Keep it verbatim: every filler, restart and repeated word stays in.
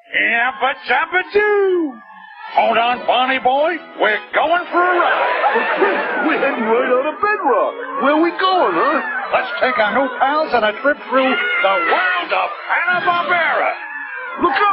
Yabba jabba doo! Hold on, Bonnie boy. We're going for a ride. But Chris, we're heading right out of Bedrock. Where are we going, huh? Let's take our new pals on a trip through the world of Hanna-Barbera. Look